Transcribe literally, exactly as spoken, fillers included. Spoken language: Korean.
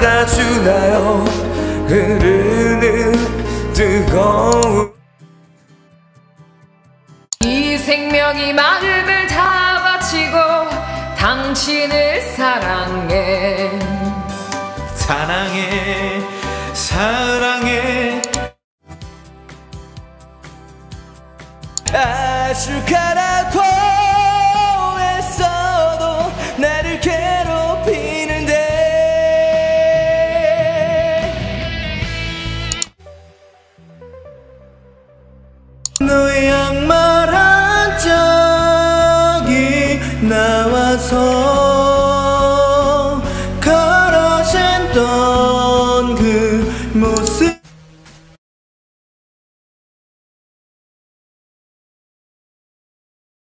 막아주나요? 흐르는 뜨거운 이 생명이 마음을 다 바치고 당신을 사랑해 사랑해 사랑해 아주 가라